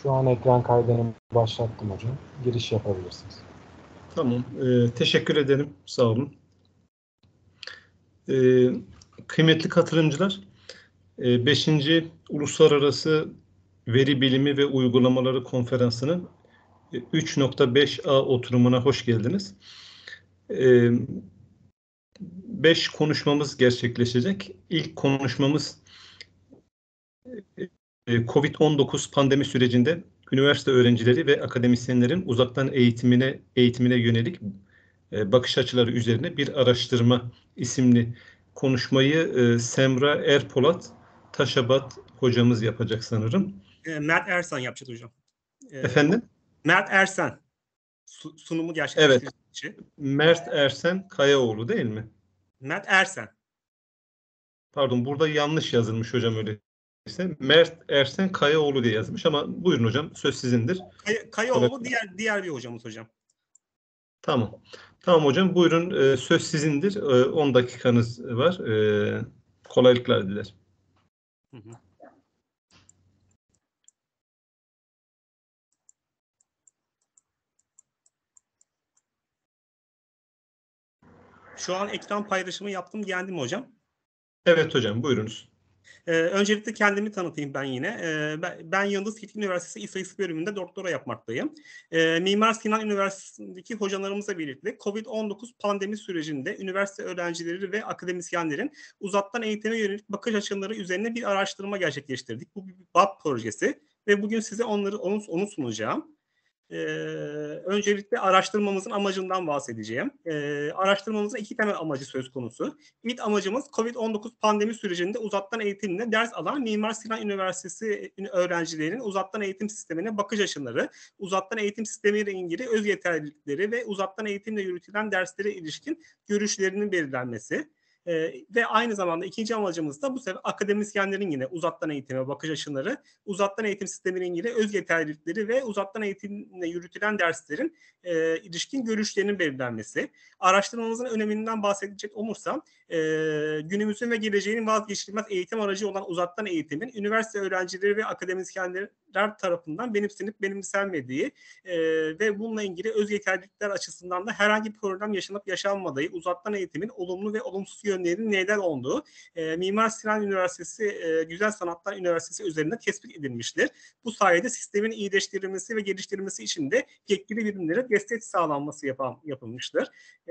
Şu an ekran kaydını başlattım hocam. Giriş yapabilirsiniz. Tamam. Teşekkür ederim. Sağ olun. Kıymetli katılımcılar, 5. Uluslararası Veri Bilimi ve Uygulamaları Konferansı'nın 3.5A oturumuna hoş geldiniz. 5 konuşmamız gerçekleşecek. İlk konuşmamız COVID-19 pandemi sürecinde üniversite öğrencileri ve akademisyenlerin uzaktan eğitimine yönelik bakış açıları üzerine bir araştırma isimli konuşmayı Semra Erpolat Taşabat hocamız yapacak sanırım. Mert Ersan yapacak hocam. Efendim? Mert Ersan sunumu gerçekleştirecek. Evet. Mert Ersen Kayaoğlu değil mi? Mert Ersen. Pardon, burada yanlış yazılmış hocam öyleyse. Mert Ersen Kayaoğlu diye yazmış ama buyurun hocam, söz sizindir. Kayaoğlu diğer bir hocamız hocam. Tamam. Tamam hocam, buyurun, söz sizindir. 10 dakikanız var. Kolaylıklar diler. Hı hı. Şu an ekran paylaşımı yaptım, geldi mi hocam? Evet hocam, buyurunuz. Öncelikle kendimi tanıtayım ben yine. Ben Yıldız Tilbe Üniversitesi İstatistik bölümünde doktora yapmaktayım. Mimar Sinan Üniversitesi'ndeki hocalarımızla birlikte COVID-19 pandemi sürecinde üniversite öğrencileri ve akademisyenlerin uzaktan eğitime yönelik bakış açıları üzerine bir araştırma gerçekleştirdik. Bu bir BAP projesi ve bugün size onu sunacağım. Öncelikle araştırmamızın amacından bahsedeceğim. Araştırmamızın 2 temel amacı söz konusu. İlk amacımız COVID-19 pandemi sürecinde uzaktan eğitimle ders alan Mimar Sinan Üniversitesi öğrencilerinin uzaktan eğitim sistemine bakış açıları, uzaktan eğitim sistemiyle ilgili öz yeterlilikleri ve uzaktan eğitimle yürütülen derslere ilişkin görüşlerinin belirlenmesi. Ve aynı zamanda ikinci amacımız da bu sefer akademisyenlerin yine uzaktan eğitime bakış açıları, uzaktan eğitim sistemiyle ilgili öz yeterlilikleri ve uzaktan eğitimle yürütülen derslerin ilişkin görüşlerinin belirlenmesi. Araştırmamızın öneminden bahsedecek olursam, günümüzün ve geleceğinin vazgeçilmez eğitim aracı olan uzaktan eğitimin üniversite öğrencileri ve akademisyenler tarafından benimsenip benimsenmediği ve bununla ilgili öz yeterlilikler açısından da herhangi bir problem yaşanıp yaşanmadığı, uzaktan eğitimin olumlu ve olumsuz yönlerinin neler olduğu Mimar Sinan Üniversitesi Güzel Sanatlar Üniversitesi üzerinde tespit edilmiştir. Bu sayede sistemin iyileştirilmesi ve geliştirilmesi için de yetkili birimlere destek sağlanması yapılmıştır.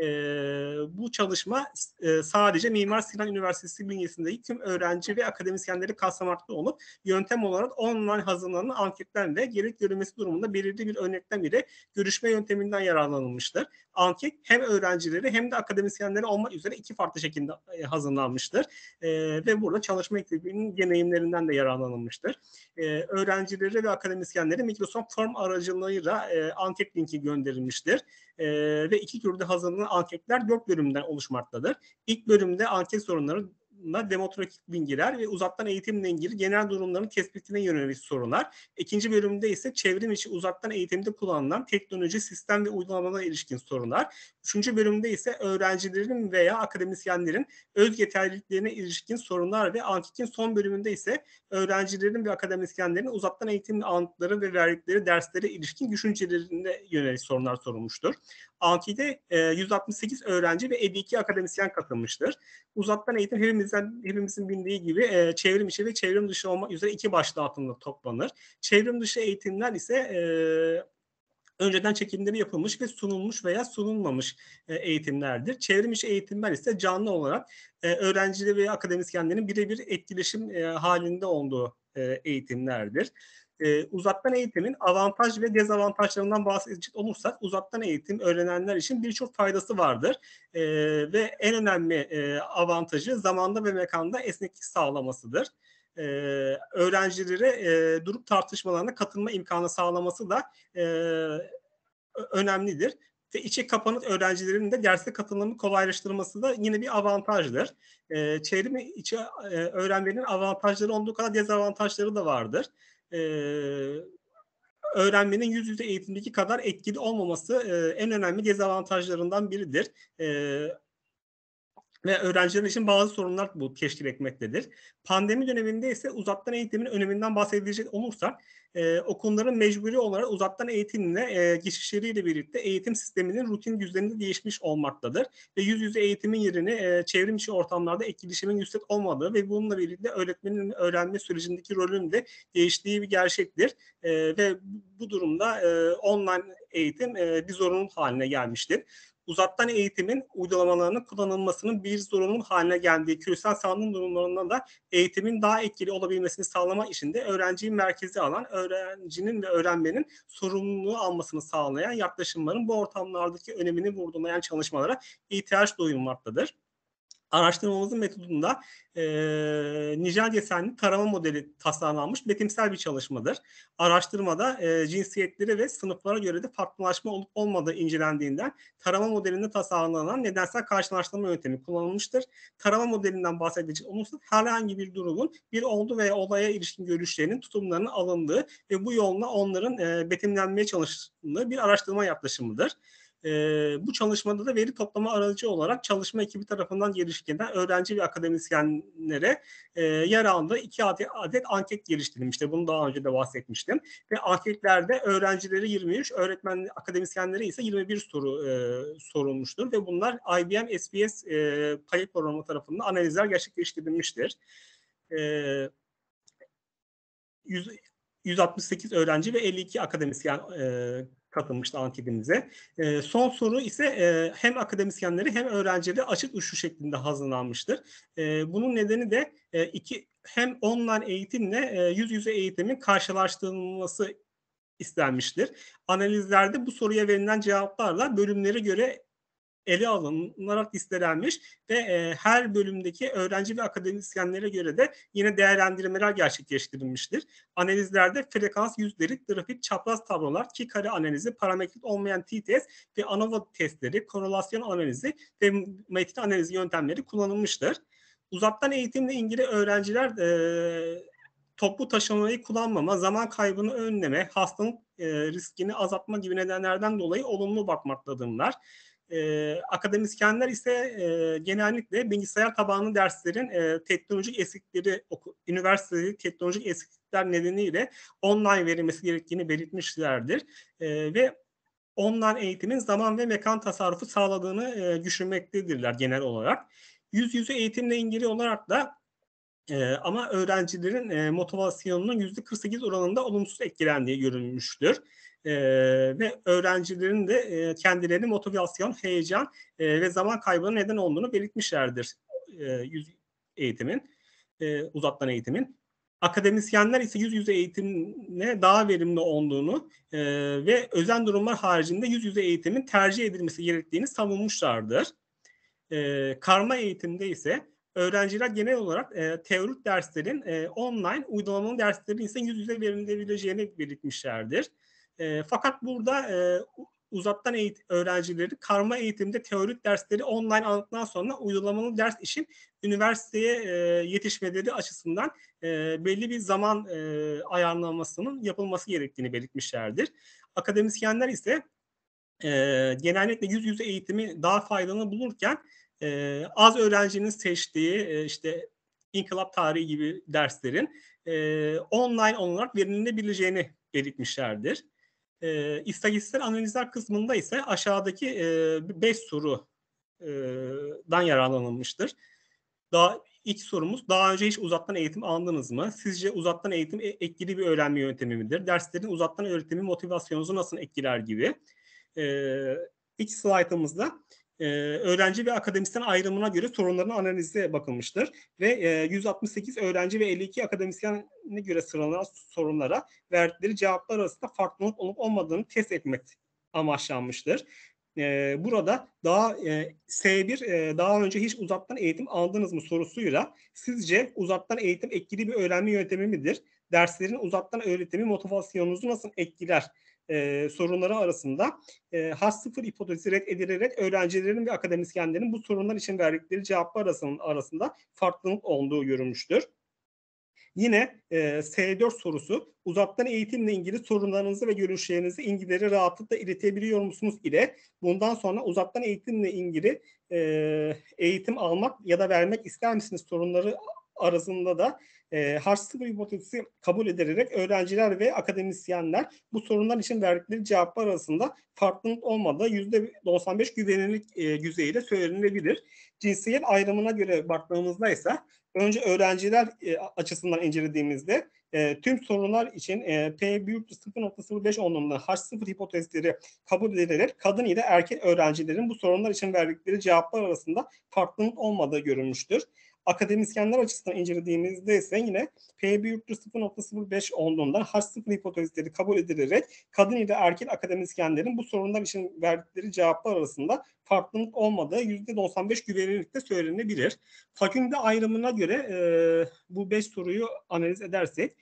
Bu çalışma sadece Mimar Sinan Üniversitesi bünyesindeki tüm öğrenci ve akademisyenleri kapsamakta olup yöntem olarak online hazırlanan anketlerle gerek görülmesi durumunda belirli bir örnekten biri görüşme yönteminden yararlanılmıştır. Anket hem öğrencileri hem de akademisyenleri olmak üzere 2 farklı şekilde hazırlanmıştır. Ve burada çalışma ekibinin deneyimlerinden de yararlanılmıştır. Öğrencileri ve akademisyenleri Microsoft Form aracılığıyla anket linki gönderilmiştir. Ve 2 türlü hazırlanan anketler 4 bölümden oluşmaktadır. İlk bölümde anket sorunları, demografik bilgiler ve uzaktan eğitimle ilgili genel durumların tespitine yönelik sorular. İkinci bölümde ise çevrim içi uzaktan eğitimde kullanılan teknoloji, sistem ve uygulamalara ilişkin sorular. Üçüncü bölümde ise öğrencilerin veya akademisyenlerin öz yeterliliklerine ilişkin sorunlar ve anketin son bölümünde ise öğrencilerin ve akademisyenlerin uzaktan eğitim aldıkları ve verdikleri derslere ilişkin düşüncelerine yönelik sorular sorulmuştur. Ankete 168 öğrenci ve 52 akademisyen katılmıştır. Uzaktan eğitim hepimizin bildiği gibi çevrim içi ve çevrim dışı olmak üzere 2 başlık altında toplanır. Çevrim dışı eğitimler ise önceden çekimleri yapılmış ve sunulmuş veya sunulmamış eğitimlerdir. Çevrim içi eğitimler ise canlı olarak öğrencileri ve akademisyenlerin birebir etkileşim halinde olduğu eğitimlerdir. Uzaktan eğitimin avantaj ve dezavantajlarından bahsedecek olursak uzaktan eğitim öğrenenler için birçok faydası vardır. Ve en önemli avantajı zamanda ve mekanda esneklik sağlamasıdır. Öğrencilere grup tartışmalarına katılma imkanı sağlaması da önemlidir. Ve içe kapanık öğrencilerin de derse katılımı kolaylaştırması da yine bir avantajdır. Çevrim içi öğrenmenin avantajları olduğu kadar dezavantajları da vardır. Öğrenmenin yüz yüze eğitimdeki kadar etkili olmaması en önemli dezavantajlarından biridir. ve öğrenciler için bazı sorunlar bu teşkil etmektedir. Pandemi döneminde ise uzaktan eğitimin öneminden bahsedilecek olursak, okulların mecburi olarak uzaktan eğitimle geçişleriyle birlikte eğitim sisteminin rutin düzeni değişmiş olmaktadır. Ve yüz yüze eğitimin yerini çevrim içi ortamlarda etkileşimin yüksek olmadığı ve bununla birlikte öğretmenin öğrenme sürecindeki rolünün de değiştiği bir gerçektir. Ve bu durumda online eğitim bir zorunluluk haline gelmiştir. Uzaktan eğitimin uygulamalarının kullanılmasının bir zorunluluk haline geldiği küresel salgın durumlarında da eğitimin daha etkili olabilmesini sağlamak için de öğrenciyi merkeze alan, öğrencinin ve öğrenmenin sorumluluğu almasını sağlayan yaklaşımların bu ortamlardaki önemini vurgulayan çalışmalara ihtiyaç duyulmaktadır. Araştırmamızın metodunda Nicel desenli tarama modeli tasarlanmış betimsel bir çalışmadır. Araştırmada cinsiyetleri ve sınıflara göre de farklılaşma olup olmadığı incelendiğinden tarama modelinde tasarlanan nedensel karşılaştırma yöntemi kullanılmıştır. Tarama modelinden bahsedecek olursak herhangi bir durumun bir olgu veya olaya ilişkin görüşlerinin, tutumlarının alındığı ve bu yolla onların betimlenmeye çalışıldığı bir araştırma yaklaşımıdır. Bu çalışmada da veri toplama aracı olarak çalışma ekibi tarafından geliştirilen öğrenci ve akademisyenlere yer aldığı 2 adet anket geliştirilmişti. Bunu daha önce de bahsetmiştim. Ve anketlerde öğrencileri 23, öğretmen akademisyenlere ise 21 soru sorulmuştur. Ve bunlar IBM SBS payı programı tarafından analizler gerçekleştirilmiştir. 168 öğrenci ve 52 akademisyen katılmıştı anketimize. Son soru ise hem akademisyenleri hem öğrencileri açık uçlu şeklinde hazırlanmıştır. Bunun nedeni de hem online eğitimle yüz yüze eğitimin karşılaştırılması istenmiştir. Analizlerde bu soruya verilen cevaplarla bölümlere göre ele alınarak listelenmiş ve her bölümdeki öğrenci ve akademisyenlere göre de yine değerlendirmeler gerçekleştirilmiştir. Analizlerde frekans yüzleri, grafik, çapraz tablolar, kare analizi, parametrik olmayan t-test ve ANOVA testleri, korelasyon analizi ve metin analizi yöntemleri kullanılmıştır. Uzaktan eğitimle ilgili öğrenciler toplu taşımayı kullanmama, zaman kaybını önleme, hastalık riskini azaltma gibi nedenlerden dolayı olumlu bakmaktadırlar. Akademisyenler ise genellikle bilgisayar tabanlı derslerin teknolojik eksikleri, üniversitedeki teknolojik eksiklikler nedeniyle online verilmesi gerektiğini belirtmişlerdir. Ve online eğitimin zaman ve mekan tasarrufu sağladığını düşünmektedirler genel olarak. Yüz yüze eğitimle ilgili olarak da ama öğrencilerin motivasyonunun %48 oranında olumsuz etkilendiği görülmüştür. Ve öğrencilerin de kendilerini motivasyon, heyecan ve zaman kaybına neden olduğunu belirtmişlerdir yüz eğitimin, uzaktan eğitimin. Akademisyenler ise yüz yüze eğitimle daha verimli olduğunu ve özel durumlar haricinde yüz yüze eğitimin tercih edilmesi gerektiğini savunmuşlardır. Karma eğitimde ise öğrenciler genel olarak teorik derslerin online, uygulamalı derslerin ise yüz yüze verilebileceğini belirtmişlerdir. Fakat burada uzaktan öğrencileri karma eğitimde teorik dersleri online aldıktan sonra uygulamalı ders için üniversiteye yetişmeleri açısından belli bir zaman ayarlamasının yapılması gerektiğini belirtmişlerdir. Akademisyenler ise genellikle yüz yüze eğitimi daha faydalı bulurken az öğrencinin seçtiği işte inkılap tarihi gibi derslerin online olarak verilebileceğini belirtmişlerdir. İstatistik analizler kısmında ise aşağıdaki 5 sorudan yararlanılmıştır. İlk sorumuz, daha önce hiç uzaktan eğitim aldınız mı? Sizce uzaktan eğitim etkili bir öğrenme yöntemi midir? Derslerin uzaktan öğretimi motivasyonunuzu nasıl etkiler gibi. İlk slaytımızda öğrenci ve akademisyen ayrımına göre sorunların analize bakılmıştır. Ve 168 öğrenci ve 52 akademisyene göre sıralanan sorunlara verdikleri cevaplar arasında farklılık olup olmadığını test etmek amaçlanmıştır. Burada S1 daha önce hiç uzaktan eğitim aldınız mı sorusuyla sizce uzaktan eğitim etkili bir öğrenme yöntemi midir? Derslerin uzaktan öğretimi motivasyonunuzu nasıl etkiler? Sorunları arasında has-sıfır hipotezi reddedilerek öğrencilerin ve akademisyenlerin bu sorunlar için verdikleri cevaplar arasında farklılık olduğu görülmüştür. Yine S4 sorusu uzaktan eğitimle ilgili sorunlarınızı ve görüşlerinizi İngilizce rahatlıkla iletebiliyor musunuz ile bundan sonra uzaktan eğitimle ilgili eğitim almak ya da vermek ister misiniz sorunları arasında da H0 hipotezi kabul edilerek öğrenciler ve akademisyenler bu sorunlar için verdikleri cevaplar arasında farklılık olmadığı %95 güvenilirlik düzeyiyle söylenilebilir. Cinsiyet ayrımına göre baktığımızda ise önce öğrenciler açısından incelediğimizde tüm sorunlar için P büyüktür 0.05 oranında H0 hipotezleri kabul edilerek kadın ile erkek öğrencilerin bu sorunlar için verdikleri cevaplar arasında farklılık olmadığı görülmüştür. Akademisyenler açısından incelediğimizde ise yine P büyüktür 0.05 olduğundan H0 hipotezleri kabul edilerek kadın ile erkek akademisyenlerin bu sorunlar için verdikleri cevaplar arasında farklılık olmadığı %95 güvenilirlikte söylenebilir. Fakülte ayrımına göre bu 5 soruyu analiz edersek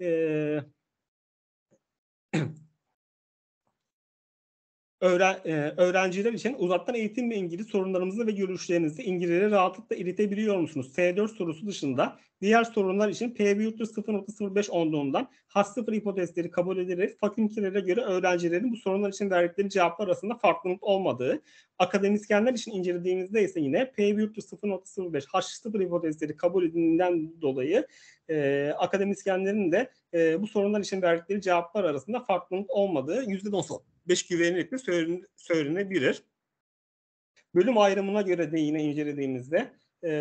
öğrenciler için uzaktan eğitimle ilgili sorunlarınızı ve görüşlerinizi İngilizce rahatlıkla iletebiliyor musunuz? S4 sorusu dışında diğer sorunlar için P büyüktür 0.05 olduğundan H0 hipotezleri kabul edilerek fakültelere göre öğrencilerin bu sorunlar için verdikleri cevaplar arasında farklılık olmadığı, akademisyenler için incelediğimizde ise yine P büyüktür 0.05 H0 hipotezleri kabul edildiğinden dolayı akademisyenlerin de bu sorunlar için verdikleri cevaplar arasında farklılık olmadığı %95 güvenilirlikle söylenebilir. Bölüm ayrımına göre de yine incelediğimizde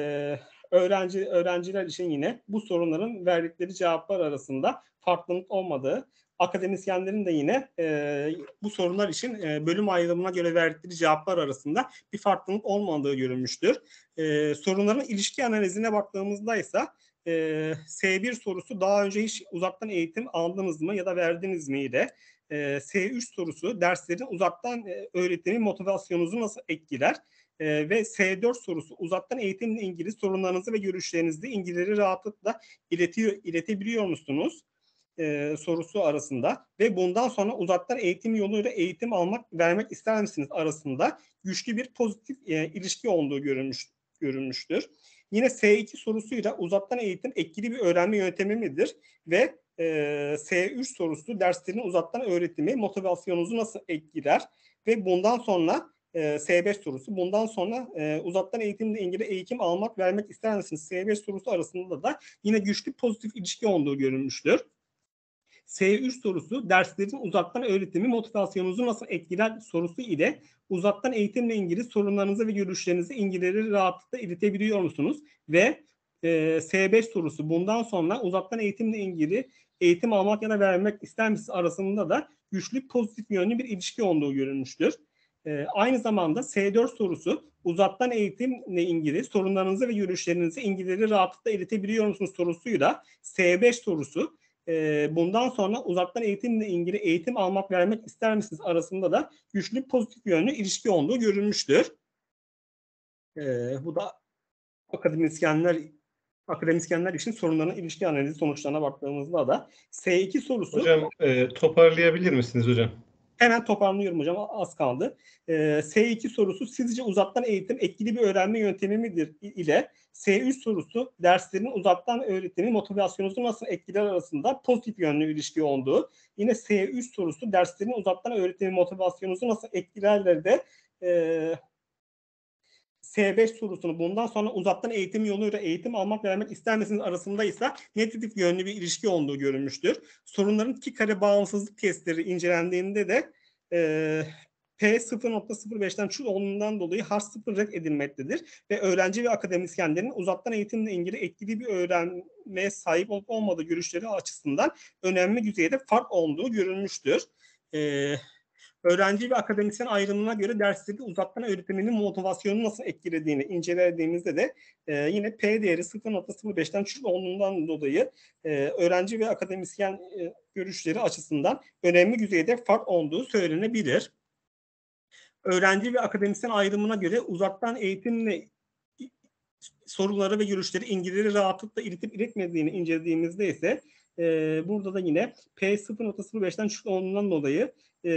öğrenciler için yine bu sorunların verdikleri cevaplar arasında farklılık olmadığı, akademisyenlerin de yine bu sorunlar için bölüm ayrımına göre verdikleri cevaplar arasında bir farklılık olmadığı görülmüştür. Sorunların ilişki analizine baktığımızda ise S1 sorusu daha önce hiç uzaktan eğitim aldınız mı ya da verdiniz mi ile S3 sorusu derslerin uzaktan öğretimi motivasyonunuzu nasıl etkiler? Ve S4 sorusu uzaktan eğitimle ilgili sorunlarınızı ve görüşlerinizi İngilizce rahatlıkla iletebiliyor musunuz? Sorusu arasında ve bundan sonra uzaktan eğitim yoluyla eğitim almak, vermek ister misiniz arasında güçlü bir pozitif ilişki olduğu görülmüştür. Yine S2 sorusuyla uzaktan eğitim etkili bir öğrenme yöntemi midir? Ve S3 sorusu derslerin uzaktan öğretimi motivasyonunuzu nasıl etkiler? Ve bundan sonra S5 sorusu. Bundan sonra uzaktan eğitimle ilgili eğitim almak, vermek ister misiniz? S5 sorusu arasında da yine güçlü pozitif ilişki olduğu görülmüştür. S3 sorusu derslerin uzaktan öğretimi motivasyonunuzu nasıl etkiler sorusu ile uzaktan eğitimle ilgili sorunlarınızı ve görüşlerinizi İngilizce rahatlıkla iletebiliyor musunuz? Ve S5 sorusu bundan sonra uzaktan eğitimle ilgili eğitim almak ya da vermek ister misiniz arasında da güçlü pozitif yönlü bir ilişki olduğu görülmüştür. Aynı zamanda S4 sorusu uzaktan eğitimle ilgili sorunlarınızı ve görüşlerinizi İngilizce rahatlıkla iletebiliyor musunuz sorusuyla S5 sorusu bundan sonra uzaktan eğitimle ilgili eğitim almak vermek ister misiniz arasında da güçlü pozitif yönlü ilişki olduğu görülmüştür. Bu da akademisyenler için sorunların ilişki analizi sonuçlarına baktığımızda da S2 sorusu. Hocam toparlayabilir misiniz hocam? Hemen toparlıyorum hocam, az kaldı. S2 sorusu sizce uzaktan eğitim etkili bir öğrenme yöntemi midir ile S3 sorusu derslerin uzaktan öğretimi motivasyonunuzu nasıl etkiler arasında pozitif yönlü ilişki olduğu. Yine S3 sorusu derslerin uzaktan öğretimi motivasyonunuzu nasıl etkilerler de S5 sorusunu bundan sonra uzaktan eğitim yoluyla eğitim almak vermek ister misiniz arasında ise negatif yönlü bir ilişki olduğu görülmüştür. Sorunların iki kare bağımsızlık testleri incelendiğinde de P 0.05'ten çoğunluğundan dolayı H0 red edilmektedir ve öğrenci ve akademisyenlerin uzaktan eğitimle ilgili etkili bir öğrenmeye sahip olup olmadığı görüşleri açısından önemli düzeyde fark olduğu görülmüştür. Öğrenci ve akademisyen ayrımına göre dersleri uzaktan öğretiminin motivasyonunu nasıl etkilediğini incelediğimizde de yine P değeri 0.05'ten küçük olduğundan dolayı öğrenci ve akademisyen görüşleri açısından önemli düzeyde fark olduğu söylenebilir. Öğrenci ve akademisyen ayrımına göre uzaktan eğitimle soruları ve görüşleri İngilizce rahatlıkla iletip iletmediğini incelediğimizde ise burada da yine P 0.05'ten küçük olduğundan dolayı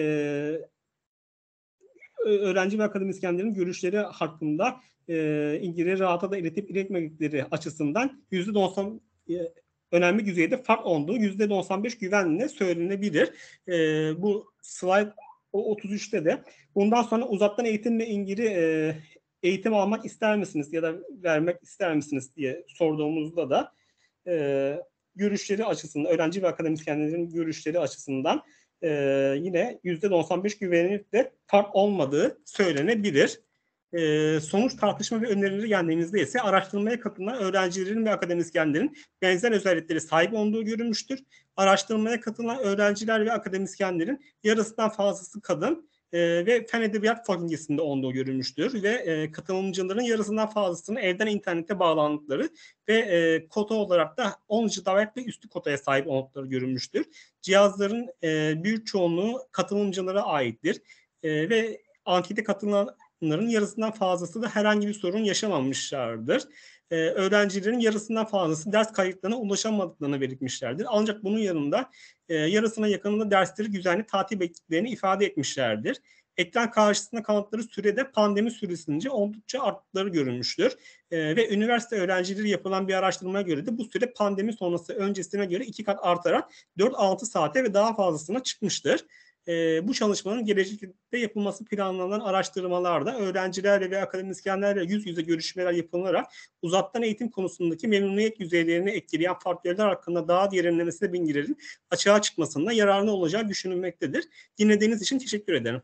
öğrenci ve akademisyenlerin görüşleri hakkında İngilizce rahatlıkla iletip iletmedikleri açısından %90 önemli düzeyde fark olduğu %95 güvenle söylenebilir. Bu slide o 33'te de. Bundan sonra uzaktan eğitimle ilgili eğitim almak ister misiniz ya da vermek ister misiniz diye sorduğumuzda da görüşleri açısından, öğrenci ve akademisyenlerin görüşleri açısından yine %95 güvenilirlikle fark olmadığı söylenebilir. Sonuç, tartışma ve önerileri geldiğimizde ise araştırmaya katılan öğrencilerin ve akademisyenlerin benzer özelliklere sahip olduğu görülmüştür. Araştırmaya katılan öğrenciler ve akademisyenlerin yarısından fazlası kadın ve Fen Edebiyat Fakültesi'nde olduğu görülmüştür ve katılımcıların yarısından fazlasının evden internete bağlandıkları ve kota olarak da 10 GB ve üstü kotaya sahip oldukları görülmüştür. Cihazların büyük çoğunluğu katılımcılara aittir ve ankete katılanların yarısından fazlası da herhangi bir sorun yaşamamışlardır. Öğrencilerin yarısından fazlası ders kayıtlarına ulaşamadıklarını belirtmişlerdir. Ancak bunun yanında yarısına yakınında dersleri düzenli takip ettiklerini ifade etmişlerdir. Ekran karşısında kaldıkları sürede pandemi süresince oldukça arttıkları görülmüştür. Ve üniversite öğrencileri yapılan bir araştırmaya göre de bu süre pandemi sonrası öncesine göre 2 kat artarak 4-6 saate ve daha fazlasına çıkmıştır. Bu çalışmanın gelecekte yapılması planlanan araştırmalarda öğrencilerle ve akademisyenlerle yüz yüze görüşmeler yapılarak uzaktan eğitim konusundaki memnuniyet düzeylerini etkileyen faktörler hakkında daha derinlemesine bilgilerin açığa çıkmasında yararlı olacağı düşünülmektedir. Dinlediğiniz için teşekkür ederim.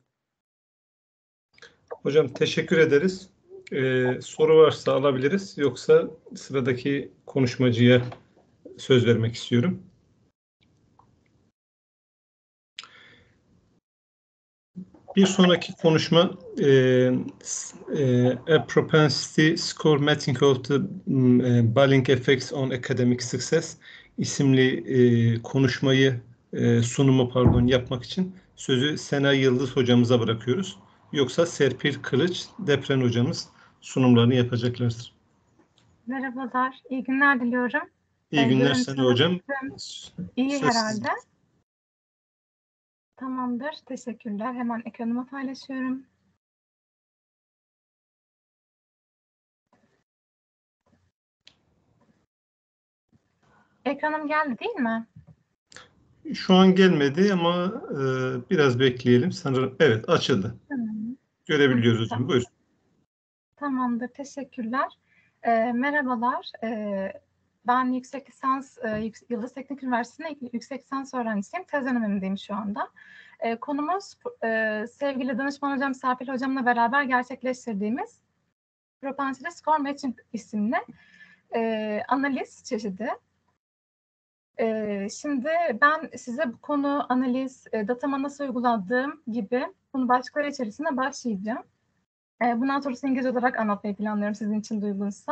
Hocam teşekkür ederiz. Soru varsa alabiliriz. Yoksa sıradaki konuşmacıya söz vermek istiyorum. Bir sonraki konuşma A Propensity Score Matching of the Balling Effects on Academic Success isimli konuşmayı yapmak için sözü Sena Yıldız hocamıza bırakıyoruz. Yoksa Serpil Kılıç, Depren hocamız sunumlarını yapacaklardır. Merhabalar, iyi günler diliyorum. İyi günler Sena hocam. İyi herhalde. Tamamdır, teşekkürler. Hemen ekranıma paylaşıyorum. Ekranım geldi değil mi? Şu an gelmedi ama biraz bekleyelim. Sanırım evet açıldı. Tamam. Görebiliyoruz hocam. Tamam. Buyurun. Tamamdır, teşekkürler. Merhabalar. Ben yüksek lisans Yıldız Teknik Üniversitesi'nde yüksek lisans öğrencisiyim. Tez dönemimdeyim şu anda. Konumuz sevgili danışman hocam Serpil hocamla beraber gerçekleştirdiğimiz Propensity Score Matching isimli analiz çeşidi. Şimdi ben size bu konu, analiz, datama nasıl uyguladığım gibi konu başlıkları içerisinde başlayacağım. Bundan sonrası İngilizce olarak anlatmayı planlıyorum sizin için de uygunsa.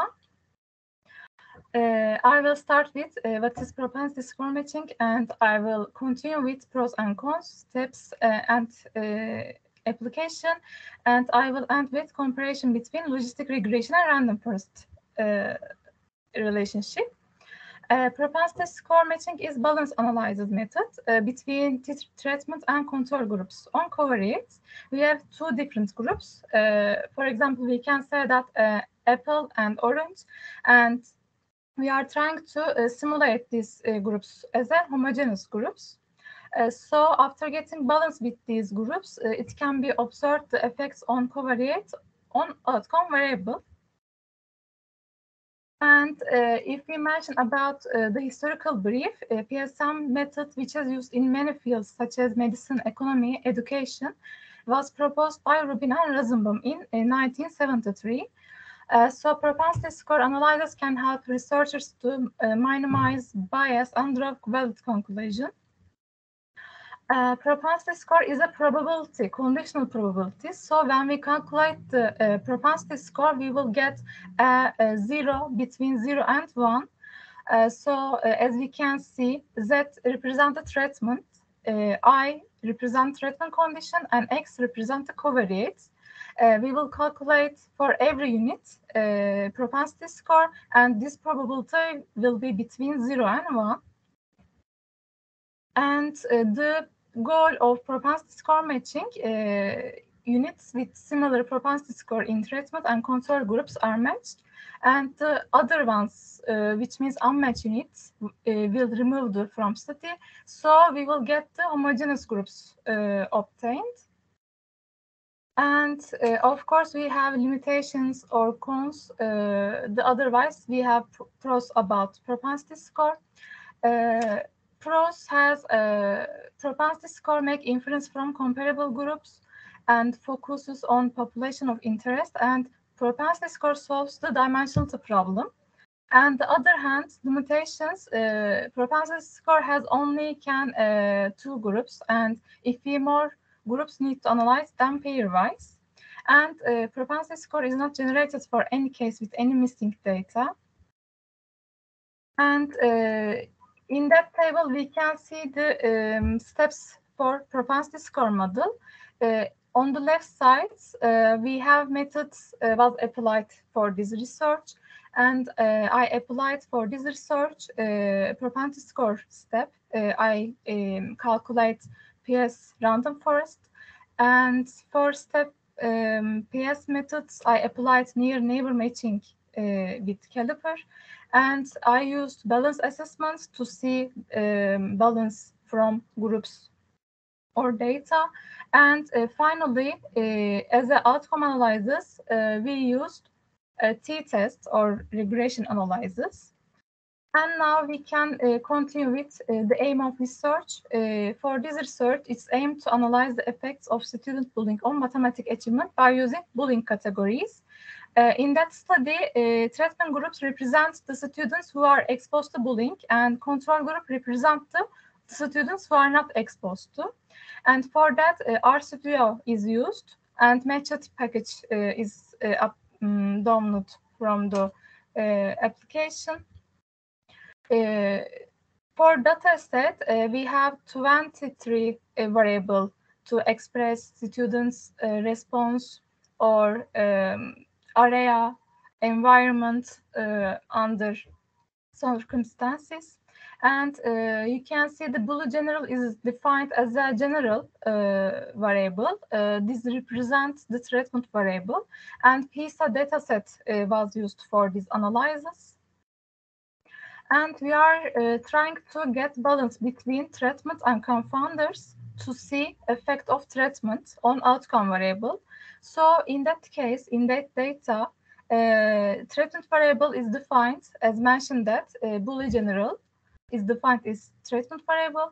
I will start with what is propensity score matching, and I will continue with pros and cons, steps and application, and I will end with comparison between logistic regression and random forest relationship. Propensity score matching is balance analysis method between treatment and control groups. On covariates, we have two different groups. For example, we can say that apple and orange, and we are trying to simulate these groups as a homogeneous groups. So after getting balance with these groups, it can be observed the effects on covariate on outcome variable. And if we mention about the historical brief, PSM method, which is used in many fields such as medicine, economy, education, was proposed by Rubin and Rosenbaum in 1973. So propensity score analysis can help researchers to minimize bias and draw valid conclusion. Propensity score is a probability, conditional probability. So when we calculate the propensity score, we will get a 0 between 0 and 1. So as we can see, Z represents the treatment, I represent treatment condition, and X represent the covariates. We will calculate for every unit propensity score, and this probability will be between 0 and 1. And the goal of propensity score matching units with similar propensity score in treatment and control groups are matched, and the other ones, which means unmatched units, will remove from study. So we will get the homogeneous groups obtained. And of course, we have limitations or cons. Otherwise, we have pros about propensity score. Pros has propensity score make inference from comparable groups and focuses on population of interest, and propensity score solves the dimensionality problem. And the other hand, limitations, propensity score has only two groups, and if we more groups need to analyze them pairwise. And propensity score is not generated for any case with any missing data. And in that table, we can see the steps for propensity score model. On the left side, we have methods was applied for this research, and I applied for this research propensity score step. I calculate PS random forest, and for step PS methods, I applied near neighbor matching with caliper, and I used balance assessments to see balance from groups or data. And finally, as an outcome analysis, we used t-test or regression analysis. And now we can continue with the aim of research. For this research, it's aimed to analyze the effects of student bullying on mathematics achievement by using bullying categories. In that study, treatment groups represent the students who are exposed to bullying, and control group represent the students who are not exposed to. And for that, RStudio is used, and matched package is downloaded from the application. For data set, we have 23 variables to express students' response or area, environment under circumstances. And you can see the blue general is defined as a general variable. This represents the treatment variable, and PISA dataset was used for this analysis. And we are trying to get balance between treatment and confounders to see effect of treatment on outcome variable. So in that case, in that data, treatment variable is defined as mentioned that Boole general is defined as treatment variable.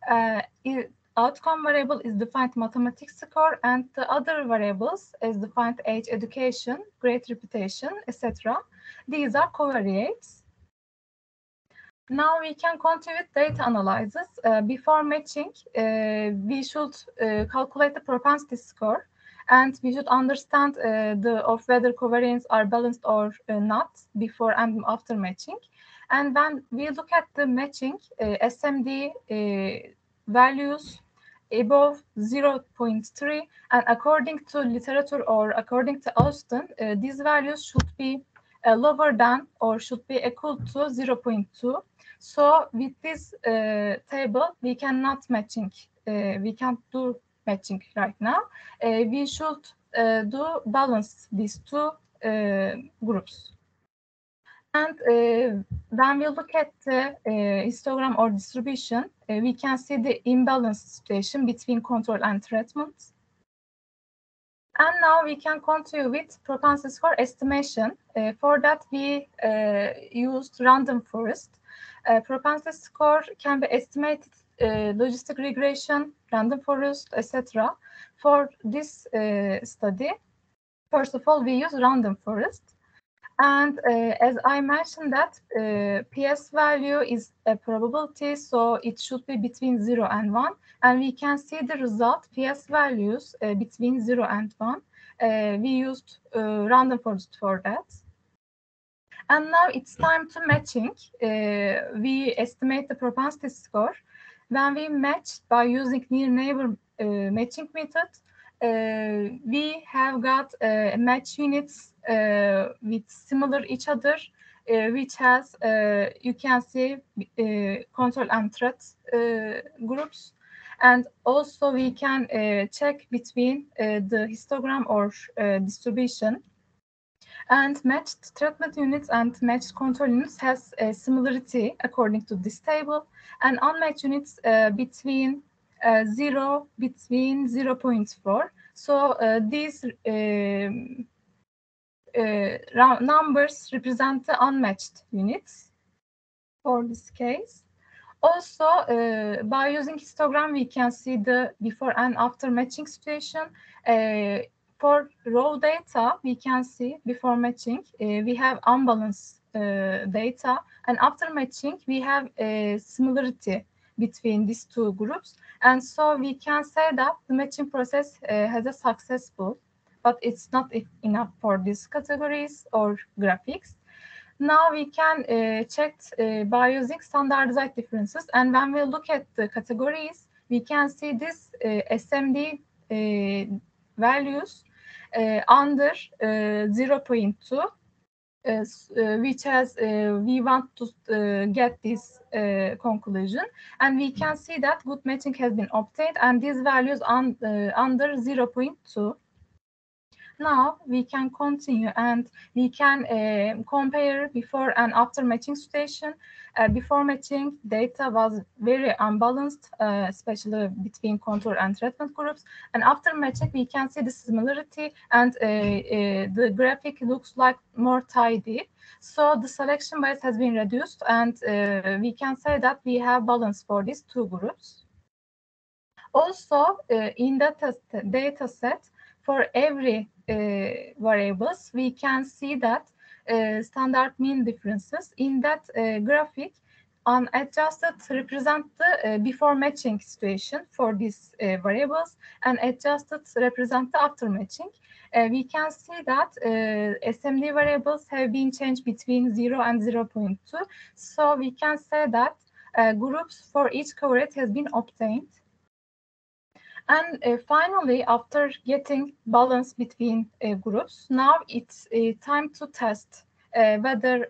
Outcome variable is defined mathematics score, and the other variables is defined age, education, grade reputation, etc. These are covariates. Now we can continue with data analysis. Before matching, we should calculate the propensity score, and we should understand of whether covariants are balanced or not before and after matching. And when we look at the matching, SMD values above 0.3, and according to literature or according to Austin, these values should be lower than or should be equal to 0.2. So with this table, we cannot matching. We can't do matching right now. We should do balance these two groups. And when we look at the histogram or distribution, we can see the imbalanced situation between control and treatment. And now we can continue with propensity score estimation. For that, we used random forest. Propensity score can be estimated logistic regression, random forest, etc. For this study, first of all, we use random forest. And as I mentioned that PS value is a probability, so it should be between 0 and 1. And we can see the result, PS values between 0 and 1. We used random forest for that. And now it's time to matching. We estimate the propensity score. When we match by using near neighbor matching method, we have got match units with similar each other, which has, you can see, control and threat groups. And also we can check between the histogram or distribution. And matched treatment units and matched control units has a similarity according to this table, and unmatched units between 0.4. So these numbers represent the unmatched units for this case. Also, by using histogram, we can see the before and after matching situation. For raw data, we can see before matching, we have unbalanced data, and after matching, we have a similarity between these two groups. And so we can say that the matching process has a successful, but it's not enough for these categories or graphics. Now we can check by using standardized differences, and when we look at the categories, we can see this SMD values under 0.2, which has we want to get this conclusion, and we can see that good matching has been obtained, and these values under 0.2. Now we can continue and we can compare before and after matching situation. Before matching, data was very unbalanced, especially between control and treatment groups. And after matching, we can see the similarity, and the graphic looks like more tidy. So the selection bias has been reduced, and we can say that we have balance for these two groups. Also, in that data set, for every variables, we can see that standard mean differences. In that graphic, unadjusted represent the before matching situation for these variables, and adjusted represent the after matching. We can see that SMD variables have been changed between 0 and 0.2. So we can say that groups for each cohort has been obtained. And finally, after getting balance between groups, now it's time to test whether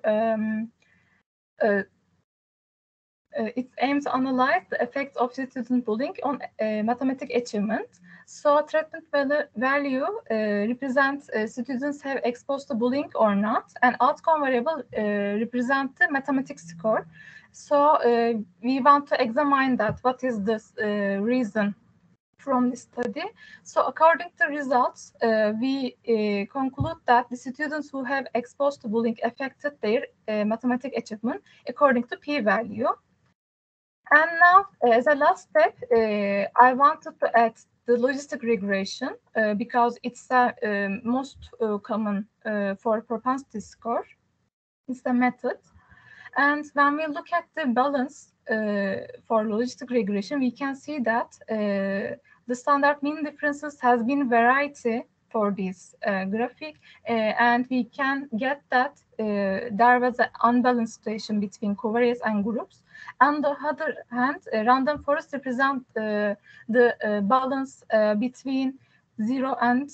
it aims to analyze the effects of student bullying on mathematic achievement. So treatment value represents students have exposed to bullying or not, and outcome variable represent the mathematics score. So we want to examine that. What is this reason from the study? So according to results, we conclude that the students who have exposed to bullying affected their mathematics achievement according to p-value. And now, as a last step, I wanted to add the logistic regression because it's the most common for propensity score. It's the method. And when we look at the balance for logistic regression, we can see that the standard mean differences has been variety for this graphic, and we can get that there was an unbalanced situation between covariates and groups. On the other hand, random forest represent the balance between 0 and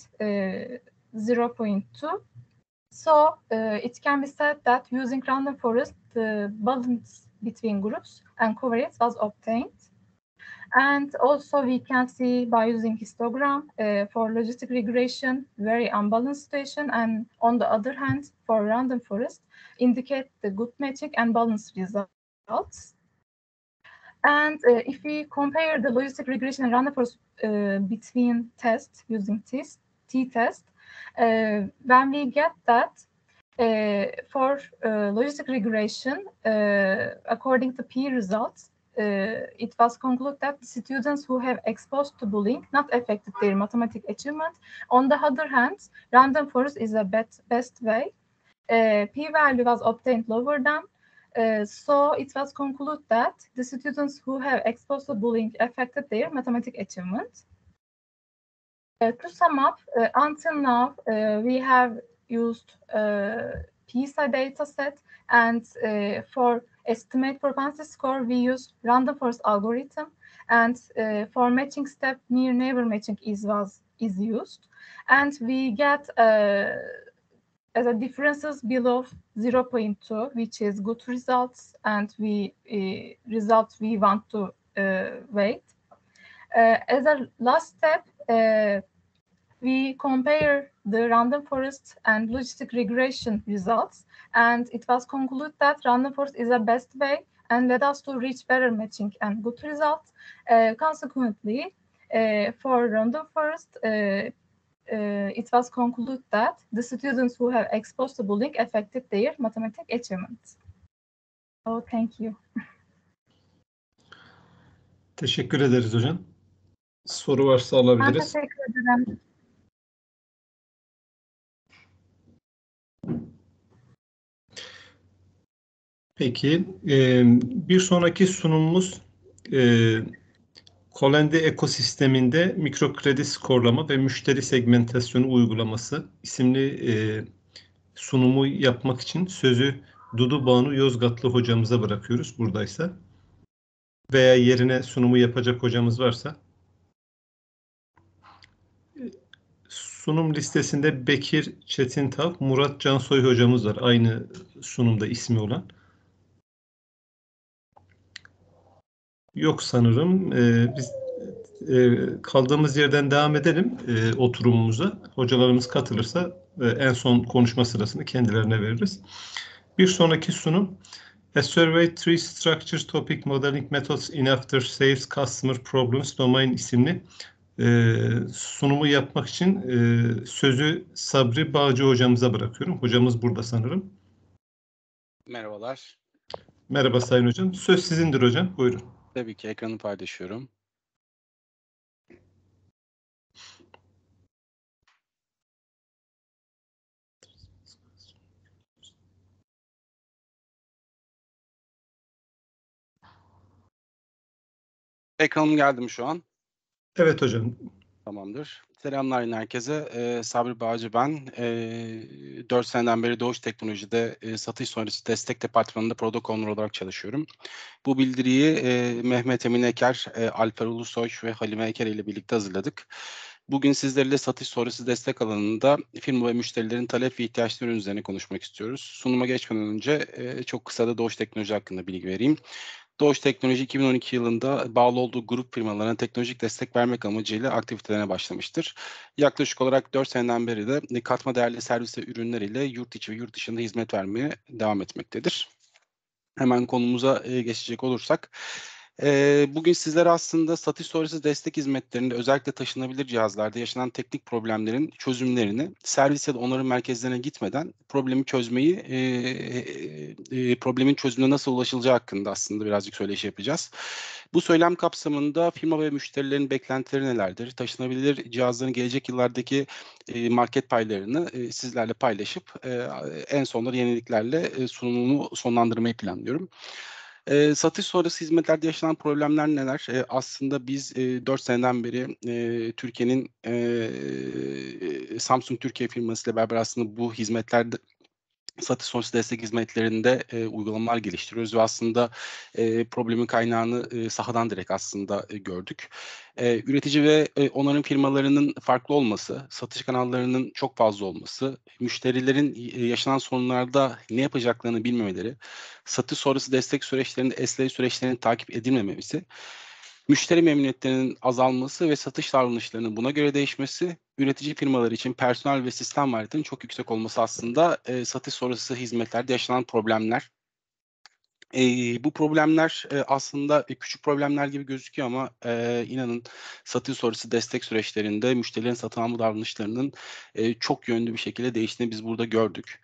0.2. So it can be said that using random forest, the balance between groups and covariates was obtained. And also we can see by using histogram for logistic regression, very unbalanced situation, and on the other hand, for random forest, indicate the good matching and balanced results. And if we compare the logistic regression and random forest between tests using t-test, when we get that for logistic regression, according to p results, it was concluded that the students who have exposed to bullying not affected their mathematics achievement. On the other hand, random forest is a best way. P-value was obtained lower than. So it was concluded that the students who have exposed to bullying affected their mathematics achievement. To sum up, until now, we have used PISA dataset, and for estimate propensity score, we use random forest algorithm, and for matching step, near neighbor matching is used, and we get as a differences below 0.2, which is good results, and results we want to wait. As a last step, we compare the random forest and logistic regression results, and it was concluded that random forest is the best way and led us to reach better matching and good results. Consequently, for random forest, it was concluded that the students who have exposed to bullying affected their mathematical achievement. So thank you. Teşekkür ederiz hocam. Soru varsa Ben alabiliriz. teşekkür ederim. Peki, bir sonraki sunumumuz Colendi ekosisteminde mikro kredi skorlama ve müşteri segmentasyonu uygulaması isimli sunumu yapmak için sözü Dudu Banu Yozgatlı hocamıza bırakıyoruz buradaysa. Veya yerine sunumu yapacak hocamız varsa. Sunum listesinde Bekir Çetintav, Murat Cansoy hocamız var. Aynı sunumda ismi olan. Yok sanırım. Biz kaldığımız yerden devam edelim oturumumuza. Hocalarımız katılırsa en son konuşma sırasını kendilerine veririz. Bir sonraki sunum A Survey Tree Structures Topic Modeling Methods in After Sales Customer Problems Domain isimli sunumu yapmak için sözü Sabri Bağcı hocamıza bırakıyorum. Hocamız burada sanırım. Merhabalar. Merhaba Sayın Hocam. Söz sizindir hocam. Buyurun. Tabii ki ekranı paylaşıyorum. Ekranım geldi mi şu an? Evet hocam. Tamamdır. Selamlar yine herkese. Sabri Bağcı ben. 4 seneden beri Doğuş Teknoloji'de satış sonrası destek departmanında Product Owner olarak çalışıyorum. Bu bildiriyi Mehmet Emin Eker, Alper Ulusoy ve Halime Eker ile birlikte hazırladık. Bugün sizlerle satış sonrası destek alanında firma ve müşterilerin talep ve ihtiyaçları üzerine konuşmak istiyoruz. Sunuma geçmeden önce çok kısa da Doğuş Teknoloji hakkında bilgi vereyim. Doğuş Teknoloji 2012 yılında bağlı olduğu grup firmalarına teknolojik destek vermek amacıyla aktivitelerine başlamıştır. Yaklaşık olarak 4 seneden beri de katma değerli servis ve ürünler ile yurt içi ve yurt dışında hizmet vermeye devam etmektedir. Hemen konumuza geçecek olursak, bugün sizlere aslında satış sonrası destek hizmetlerinde özellikle taşınabilir cihazlarda yaşanan teknik problemlerin çözümlerini servis ya da onarım merkezlerine gitmeden problemi çözmeyi, problemin çözümüne nasıl ulaşılacağı hakkında aslında birazcık söyleşi yapacağız. Bu söylem kapsamında firma ve müşterilerin beklentileri nelerdir? Taşınabilir cihazların gelecek yıllardaki market paylarını sizlerle paylaşıp en sonunda yeniliklerle sunumumu sonlandırmayı planlıyorum. Satış sonrası hizmetlerde yaşanan problemler neler? Aslında biz 4 seneden beri Türkiye'nin Samsung Türkiye firmasıyla beraber aslında bu hizmetlerde satış sonrası destek hizmetlerinde uygulamalar geliştiriyoruz ve aslında problemin kaynağını sahadan direkt aslında gördük. Üretici ve onarım firmalarının farklı olması, satış kanallarının çok fazla olması, müşterilerin yaşanan sorunlarda ne yapacaklarını bilmemeleri, satış sonrası destek süreçlerinde SLA süreçlerinin takip edilmemesi, müşteri memnuniyetlerinin azalması ve satış davranışlarının buna göre değişmesi, üretici firmalar için personel ve sistem maliyetinin çok yüksek olması aslında satış sonrası hizmetlerde yaşanan problemler. Bu problemler aslında küçük problemler gibi gözüküyor ama inanın satış sonrası destek süreçlerinde müşterilerin satın alma davranışlarının çok yönlü bir şekilde değiştiğini biz burada gördük.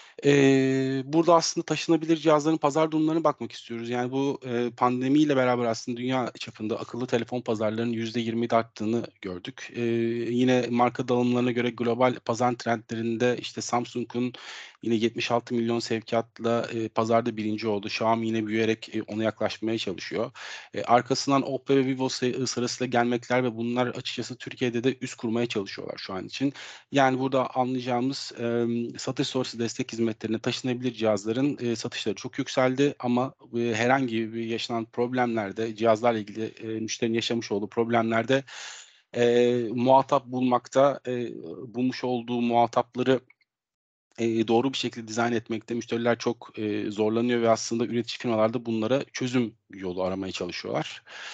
Burada aslında taşınabilir cihazların pazar durumlarına bakmak istiyoruz. Yani bu pandemiyle beraber aslında dünya çapında akıllı telefon pazarlarının %20'de arttığını gördük. Yine marka dağılımlarına göre global pazar trendlerinde işte Samsung'un yine 76 milyon sevkiyatla pazarda birinci oldu. Xiaomi yine büyüyerek ona yaklaşmaya çalışıyor. Arkasından Oppo ve Vivo sırasıyla gelmekler ve bunlar açıkçası Türkiye'de de üst kurmaya çalışıyorlar şu an için. Yani burada anlayacağımız satış sonrası destek hizmetlerine taşınabilir cihazların satışları çok yükseldi ama herhangi bir yaşanan problemlerde, cihazlarla ilgili müşterinin yaşamış olduğu problemlerde muhatap bulmakta, bulmuş olduğu muhatapları doğru bir şekilde dizayn etmekte müşteriler çok zorlanıyor ve aslında üretici firmalar da bunlara çözüm yolu aramaya çalışıyorlar.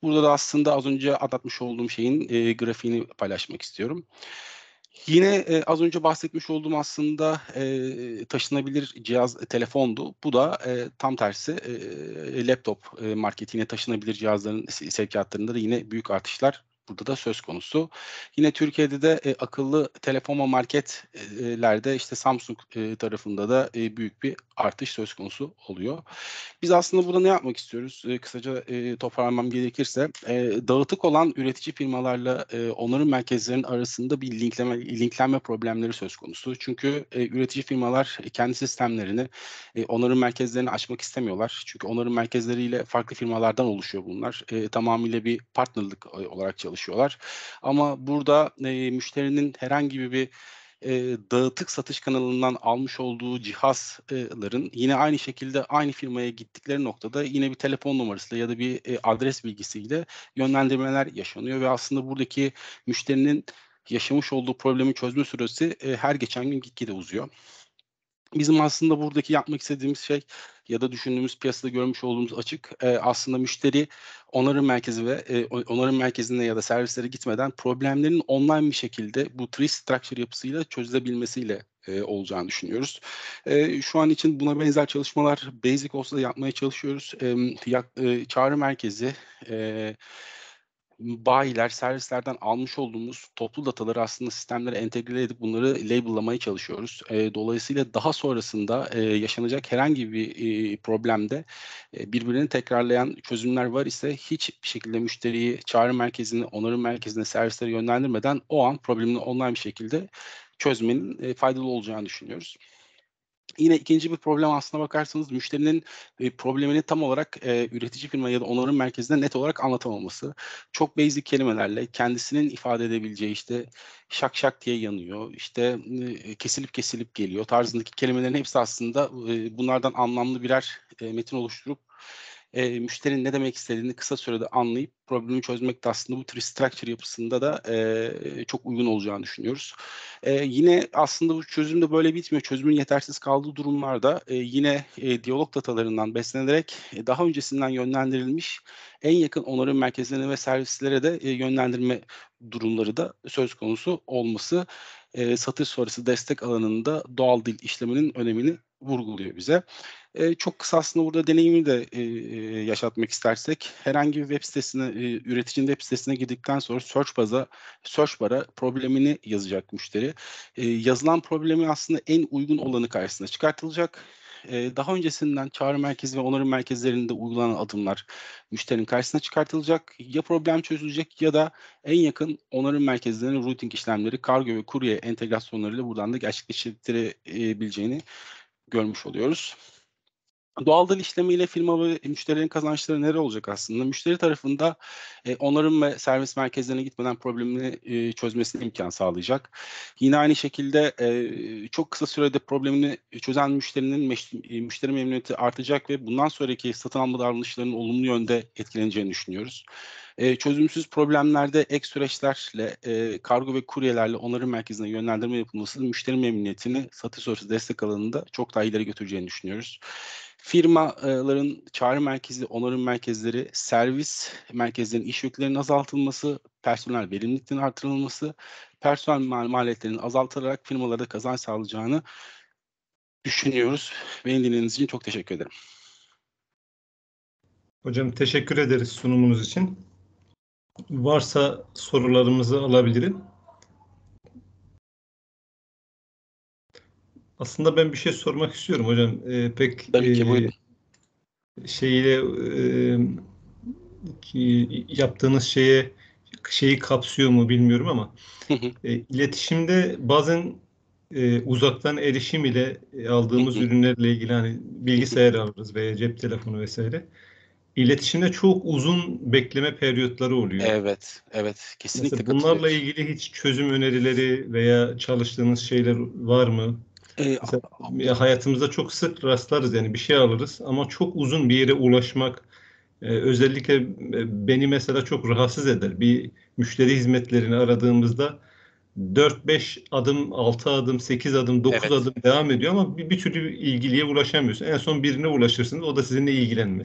Burada da aslında az önce anlatmış olduğum şeyin grafiğini paylaşmak istiyorum. Yine az önce bahsetmiş olduğum aslında taşınabilir cihaz telefondu. Bu da tam tersi laptop marketi, yine taşınabilir cihazların sevkiyatlarında da yine büyük artışlar burada da söz konusu. Yine Türkiye'de de akıllı telefon ve marketlerde işte Samsung tarafında da büyük bir artış söz konusu oluyor. Biz aslında burada ne yapmak istiyoruz? Kısaca toparlamam gerekirse dağıtık olan üretici firmalarla onarım merkezlerinin arasında bir linklenme problemleri söz konusu. Çünkü üretici firmalar kendi sistemlerini onarım merkezlerini açmak istemiyorlar. Çünkü onarım merkezleriyle farklı firmalardan oluşuyor bunlar. Tamamıyla bir partnerlik olarak çalışıyorlar. Ama burada müşterinin herhangi bir dağıtık satış kanalından almış olduğu cihazların yine aynı şekilde aynı firmaya gittikleri noktada yine bir telefon numarasıyla ya da bir adres bilgisiyle yönlendirmeler yaşanıyor ve aslında buradaki müşterinin yaşamış olduğu problemi çözme süresi her geçen gün gitgide uzuyor. Bizim aslında buradaki yapmak istediğimiz şey ya da düşündüğümüz, piyasada görmüş olduğumuz açık aslında müşteri onarım merkezi ve onarım merkezine ya da servislere gitmeden problemlerin online bir şekilde bu tree structure yapısıyla çözülebilmesiyle olacağını düşünüyoruz. Şu an için buna benzer çalışmalar basic olsa da yapmaya çalışıyoruz. Çağrı merkezi, bayiler, servislerden almış olduğumuz toplu dataları aslında sistemlere entegre edip bunları label'lamaya çalışıyoruz. Dolayısıyla daha sonrasında yaşanacak herhangi bir problemde birbirini tekrarlayan çözümler var ise hiçbir şekilde müşteriyi çağrı merkezine, onarım merkezine, servislere yönlendirmeden o an problemini online bir şekilde çözmenin faydalı olacağını düşünüyoruz. Yine ikinci bir problem aslına bakarsanız müşterinin problemini tam olarak üretici firma ya da onarım merkezine net olarak anlatamaması. Çok basic kelimelerle kendisinin ifade edebileceği işte şak şak diye yanıyor, işte kesilip kesilip geliyor tarzındaki kelimelerin hepsi aslında bunlardan anlamlı birer metin oluşturup müşterinin ne demek istediğini kısa sürede anlayıp problemi çözmek de aslında bu tree structure yapısında da çok uygun olacağını düşünüyoruz. Yine aslında bu çözüm de böyle bitmiyor. Çözümün yetersiz kaldığı durumlarda yine diyalog datalarından beslenerek daha öncesinden yönlendirilmiş en yakın onarım merkezlerine ve servislere de yönlendirme durumları da söz konusu olması satış sonrası destek alanında doğal dil işleminin önemini vurguluyor bize. Çok kısa aslında burada deneyimi de yaşatmak istersek herhangi bir web sitesine, üreticinin web sitesine girdikten sonra search bar'a problemini yazacak müşteri. Yazılan problemi aslında en uygun olanı karşısına çıkartılacak. Daha öncesinden çağrı merkezi ve onarım merkezlerinde uygulanan adımlar müşterinin karşısına çıkartılacak. Ya problem çözülecek ya da en yakın onarım merkezlerinin routing işlemleri kargo ve kurye entegrasyonlarıyla buradan da gerçekleştirebileceğini görmüş oluyoruz. Doğal dil işlemiyle firma ve müşterilerin kazançları neler olacak aslında? Müşteri tarafında onarım ve servis merkezlerine gitmeden problemini çözmesine imkan sağlayacak. Yine aynı şekilde çok kısa sürede problemini çözen müşterinin müşteri memnuniyeti artacak ve bundan sonraki satın alma davranışlarının olumlu yönde etkileneceğini düşünüyoruz. Çözümsüz problemlerde ek süreçlerle, kargo ve kuryelerle onarım merkezine yönlendirme yapılması müşteri memnuniyetini satış sonrası destek alanında çok daha ileri götüreceğini düşünüyoruz. Firmaların çağrı merkezi, onarım merkezleri, servis merkezlerinin iş yüklerinin azaltılması, personel verimliliklerinin artırılması, personel maliyetlerinin azaltılarak firmalara kazanç sağlayacağını düşünüyoruz. Beni dinlediğiniz için çok teşekkür ederim. Hocam teşekkür ederiz sunumunuz için. Varsa sorularımızı alabilirim. Aslında ben bir şey sormak istiyorum hocam. Pek Tabii ki buyurun. Yaptığınız şeyi kapsıyor mu bilmiyorum ama iletişimde bazen uzaktan erişim ile aldığımız ürünlerle ilgili hani bilgisayar alırız veya cep telefonu vesaire. İletişimde çok uzun bekleme periyotları oluyor. Evet, kesinlikle Mesela bunlarla katılıyorum. ilgili hiç çözüm önerileri veya çalıştığınız şeyler var mı? Mesela hayatımızda çok sık rastlarız, yani bir şey alırız ama çok uzun bir yere ulaşmak özellikle beni mesela çok rahatsız eder. Bir müşteri hizmetlerini aradığımızda 4-5 adım, 6 adım, 8 adım, 9 adım devam ediyor ama bir türlü ilgiliye ulaşamıyorsun. En son birine ulaşırsınız, o da sizinle ilgilenmez.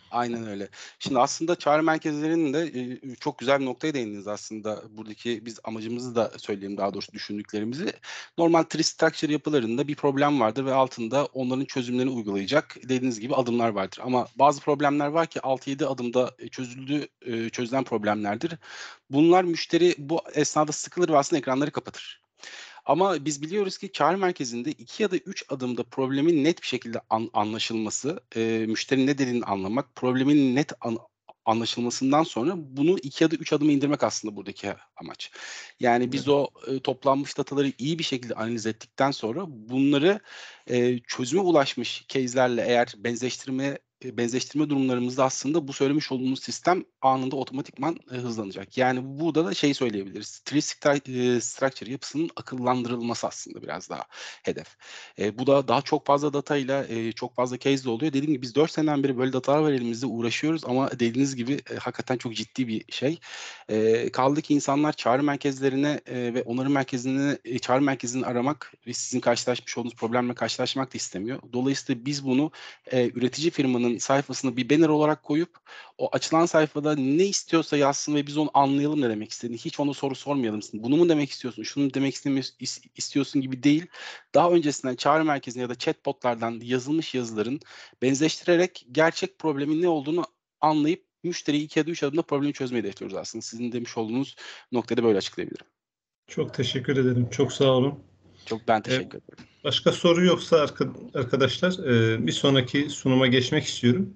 Aynen öyle. Şimdi aslında çağrı merkezlerinin de çok güzel bir noktaya değindiniz aslında. Buradaki biz amacımızı da söyleyeyim, daha doğrusu düşündüklerimizi. Normal tree structure yapılarında bir problem vardır ve altında onların çözümlerini uygulayacak dediğiniz gibi adımlar vardır. Ama bazı problemler var ki 6-7 adımda çözülen problemlerdir. Bunlar müşteri bu esnada sıkılır ve aslında ekranları kapatır. Ama biz biliyoruz ki çağrı merkezinde 2 ya da 3 adımda problemin net bir şekilde anlaşılması, müşterinin ne dediğini anlamak, problemin net anlaşılmasından sonra bunu 2 ya da 3 adıma indirmek aslında buradaki amaç. Yani biz o toplanmış dataları iyi bir şekilde analiz ettikten sonra bunları çözüme ulaşmış case'lerle eğer benzeştirme durumlarımızda aslında bu söylemiş olduğumuz sistem anında otomatikman hızlanacak. Yani burada da şey söyleyebiliriz. Tree structure yapısının akıllandırılması aslında biraz daha hedef. Bu da daha çok fazla datayla, çok fazla case ile oluyor. Dediğim gibi biz 4 seneden beri böyle datalar var elimizde, uğraşıyoruz ama dediğiniz gibi hakikaten çok ciddi bir şey. Kaldı ki insanlar çağrı merkezlerine ve onarım merkezini, çağrı merkezini aramak ve sizin karşılaşmış olduğunuz problemle karşılaşmak da istemiyor. Dolayısıyla biz bunu üretici firmanın sayfasına bir banner olarak koyup o açılan sayfada ne istiyorsa yazsın ve biz onu anlayalım ne demek istediğini. Hiç ona soru sormayalım. Bunu mu demek istiyorsun, şunu mu demek istiyorsun gibi değil. Daha öncesinden çağrı merkezine ya da chatbotlardan yazılmış yazıların benzeştirerek gerçek problemin ne olduğunu anlayıp müşteriyi 2 ya da 3 adımda problemi çözmeyi hedefliyoruz aslında. Sizin demiş olduğunuz noktada böyle açıklayabilirim. Çok teşekkür ederim. Çok sağ olun. Çok ben teşekkür ederim. Başka soru yoksa arkadaşlar bir sonraki sunuma geçmek istiyorum.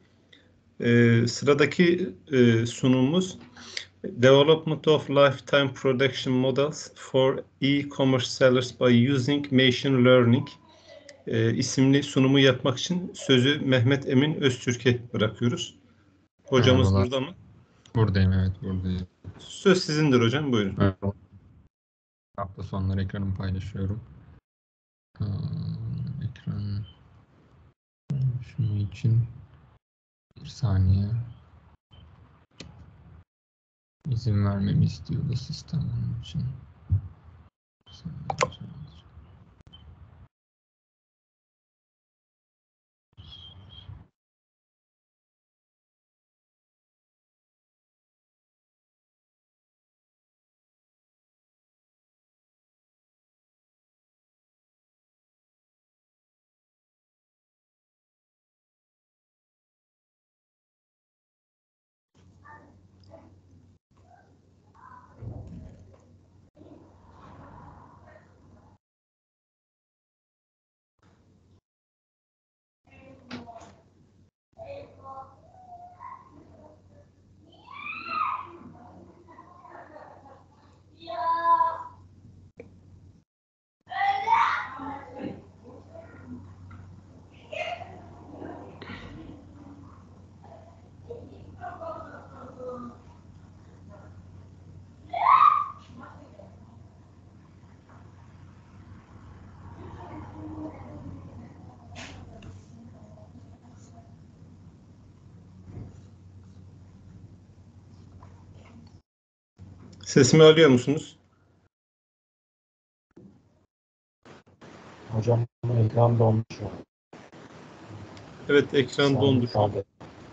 Sıradaki sunumumuz Development of Lifetime Production Models for E-commerce Sellers by Using Machine Learning isimli sunumu yapmak için sözü Mehmet Emin Öztürk'e bırakıyoruz. Hocamız Merhabalar. burada mı? Buradayım, evet buradayım. Söz sizindir hocam, buyurun. Evet. Hafta sonları ekranımı paylaşıyorum. Ekran şunu için bir saniye izin vermemi istiyor da sistem onun için. Sesimi alıyor musunuz? Hocam ekran donmuş şu an. Evet, ekran dondu şu an.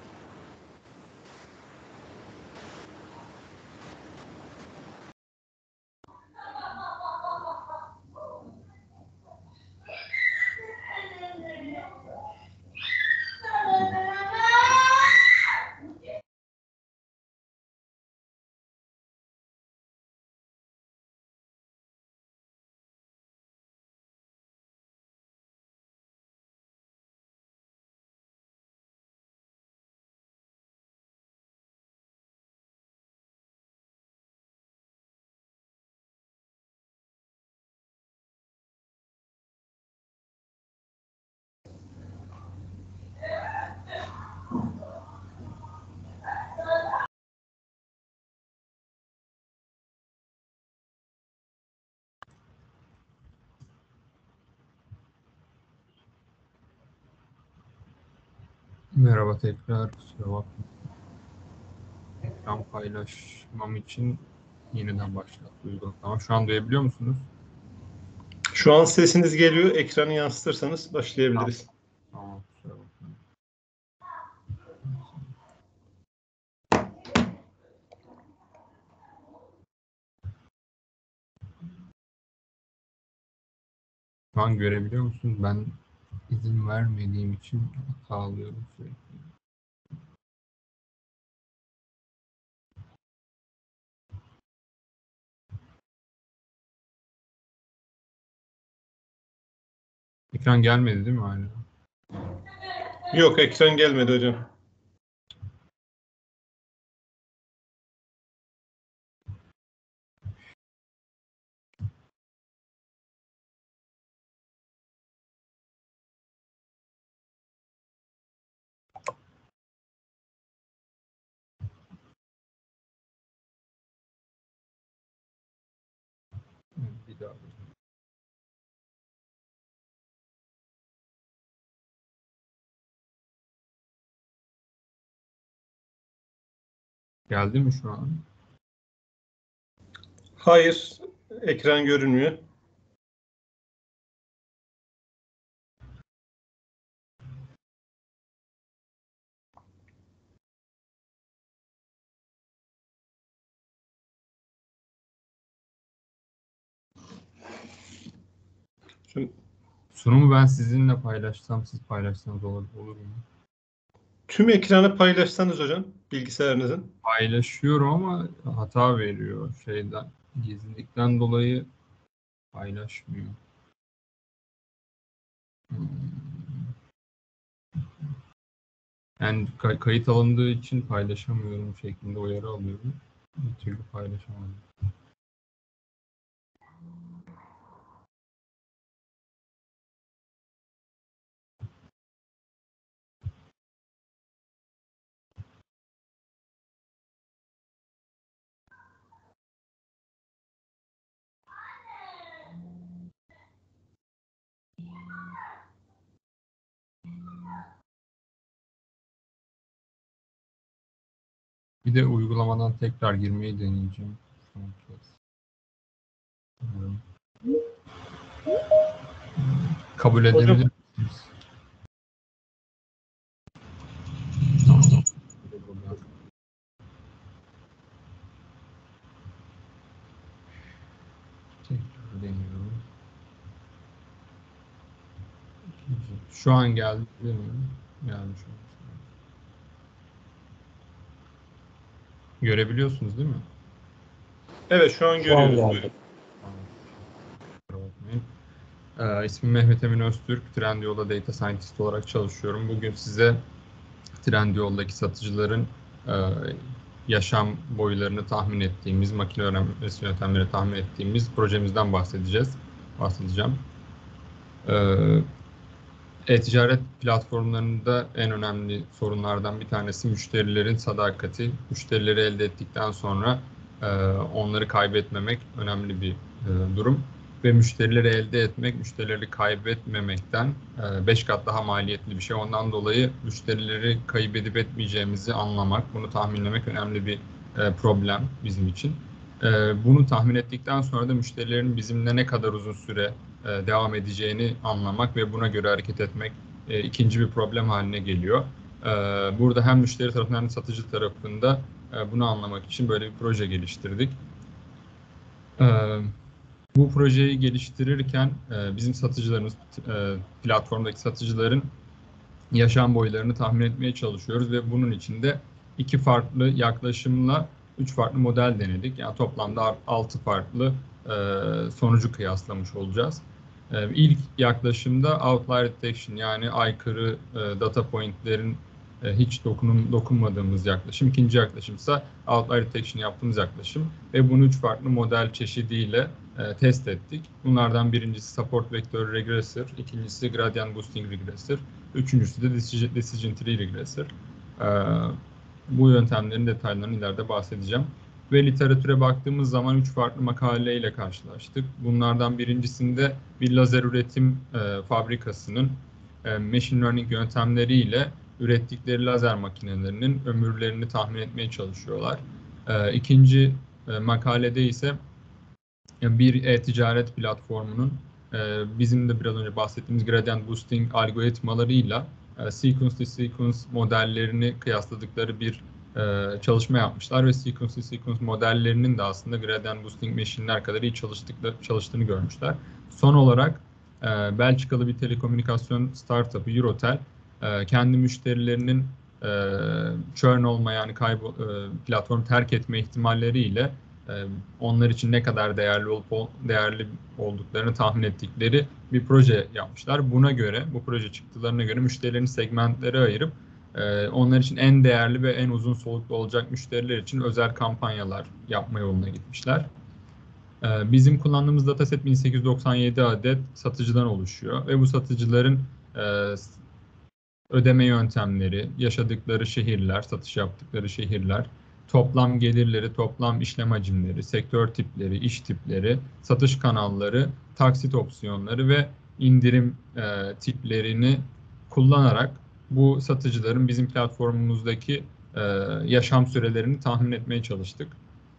Merhaba tekrar. Kusura bakmayın. Ekran paylaşmam için yeniden başlattı uygulama. Şu an duyabiliyor musunuz? Şu an sesiniz geliyor. Ekranı yansıtırsanız başlayabiliriz. Tamam. Kusura bakmayın. Şu an görebiliyor musunuz? Ben izin vermediğim için hata alıyorum sürekli. Ekran gelmedi değil mi hala? Yok, ekran gelmedi hocam. Bir daha. Geldi mi şu an? Hayır, ekran görünmüyor. Şimdi Sunumu ben sizinle paylaşsam, siz paylaşsanız olur mu? tüm ekranı paylaşsanız hocam bilgisayarınızın. Paylaşıyorum ama hata veriyor şeyden. Gizlilikten dolayı paylaşmıyor. Yani kayıt alındığı için paylaşamıyorum şeklinde uyarı alıyorum. Bir türlü paylaşamadım. Bir de uygulamadan tekrar girmeyi deneyeceğim. Son kez. Kabul edebilir misiniz? Tamam. Tekrar deniyorum. Şu an geldi değil mi? Gelmiş olmuş. Görebiliyorsunuz değil mi? Evet, şu an Şu an görüyoruz. geldi. Buyurun. İsmim Mehmet Emin Öztürk. Trendyol'da Data Scientist olarak çalışıyorum. Bugün size Trendyol'daki satıcıların yaşam boylarını tahmin ettiğimiz, makine öğrenmesi yöntemleri tahmin ettiğimiz projemizden bahsedeceğim. E-ticaret platformlarında en önemli sorunlardan bir tanesi müşterilerin sadakati. Müşterileri elde ettikten sonra onları kaybetmemek önemli bir durum. Ve müşterileri elde etmek, müşterileri kaybetmemekten 5 kat daha maliyetli bir şey. Ondan dolayı müşterileri kaybedip etmeyeceğimizi anlamak, bunu tahminlemek önemli bir problem bizim için. Bunu tahmin ettikten sonra da müşterilerin bizimle ne kadar uzun süre devam edeceğini anlamak ve buna göre hareket etmek ikinci bir problem haline geliyor. Burada hem müşteri tarafından hem de satıcı tarafında bunu anlamak için böyle bir proje geliştirdik. Bu projeyi geliştirirken bizim satıcılarımız, platformdaki satıcıların yaşam boylarını tahmin etmeye çalışıyoruz ve bunun için de 2 farklı yaklaşımla 3 farklı model denedik. Yani toplamda 6 farklı sonucu kıyaslamış olacağız. İlk yaklaşımda outlier detection, yani aykırı data pointlerin hiç dokunmadığımız yaklaşım. İkinci yaklaşım ise outlier detection yaptığımız yaklaşım ve bunu 3 farklı model çeşidiyle test ettik. Bunlardan birincisi support vector regressor, ikincisi gradient boosting regressor, üçüncüsü de decision tree regressor. Bu yöntemlerin detaylarını ileride bahsedeceğim. Ve literatüre baktığımız zaman 3 farklı makaleyle karşılaştık. Bunlardan birincisinde bir lazer üretim fabrikasının machine learning yöntemleriyle ürettikleri lazer makinelerinin ömürlerini tahmin etmeye çalışıyorlar. İkinci makalede ise bir e-ticaret platformunun bizim de biraz önce bahsettiğimiz gradient boosting algoritmalarıyla sequence to sequence modellerini kıyasladıkları bir çalışma yapmışlar ve sequence to sequence modellerinin de aslında gradient boosting machine'ler kadar iyi çalıştığını görmüşler. Son olarak Belçikalı bir telekomünikasyon startup'ı Eurotel kendi müşterilerinin churn olma yani platformu terk etme ihtimalleriyle onlar için ne kadar değerli olduklarını tahmin ettikleri bir proje yapmışlar. Buna göre, bu proje çıktılarına göre müşterilerin segmentlere ayırıp onlar için en değerli ve en uzun soluklu olacak müşteriler için özel kampanyalar yapma yoluna gitmişler. Bizim kullandığımız dataset 1897 adet satıcıdan oluşuyor ve bu satıcıların ödeme yöntemleri, yaşadıkları şehirler, satış yaptıkları şehirler, toplam gelirleri, toplam işlem hacimleri, sektör tipleri, iş tipleri, satış kanalları, taksit opsiyonları ve indirim tiplerini kullanarak bu satıcıların bizim platformumuzdaki yaşam sürelerini tahmin etmeye çalıştık.